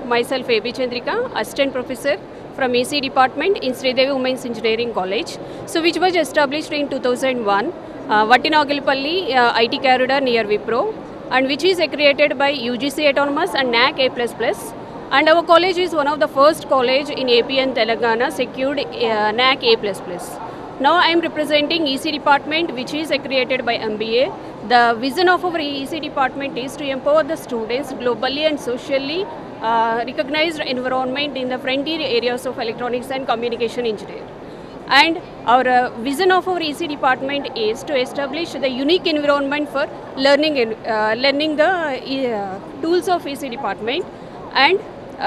myself A.B. Chandrika, Assistant Professor from EC Department in Sridevi Women's Engineering College, so which was established in 2001, Vattinagilpalli IT corridor near Wipro, and which is accredited by UGC Autonomous and NAC A++. And our college is one of the first college in AP and Telangana secured NAC A++. Now I am representing EC department, which is accredited by MBA. The vision of our EC department is to empower the students globally and socially recognized environment in the frontier areas of electronics and communication engineering. And our vision of our EC department is to establish the unique environment for learning the tools of EC department, and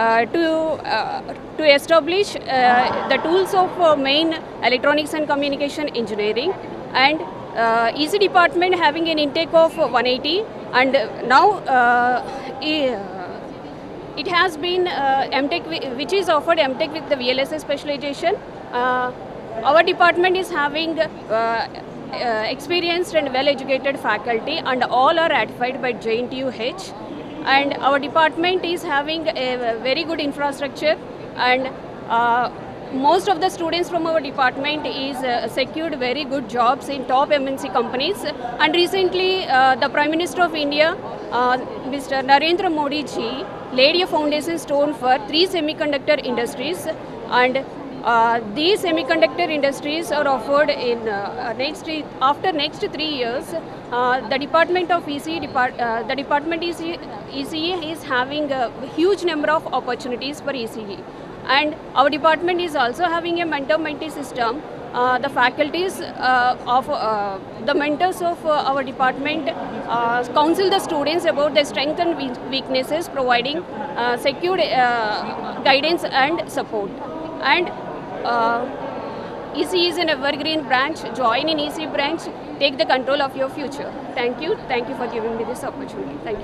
to establish the tools of main electronics and communication engineering. And EC department having an intake of 180, and now it has been MTech, which is offered MTech with the VLSI specialization. Our department is having experienced and well-educated faculty, and all are ratified by JNTU-H. And our department is having a very good infrastructure, and most of the students from our department is secured very good jobs in top MNC companies. And recently the Prime Minister of India, Mr. Narendra Modi ji, laid a foundation stone for 3 semiconductor industries, and these semiconductor industries are offered in after next 3 years. The department of ECE, the department ECE is having a huge number of opportunities for ECE, and our department is also having a mentor-mentee system. The faculties the mentors of our department counsel the students about their strengths and weaknesses, providing secured guidance and support. And ECE is an evergreen branch. Join in ECE branch. Take the control of your future. Thank you. Thank you for giving me this opportunity. Thank you.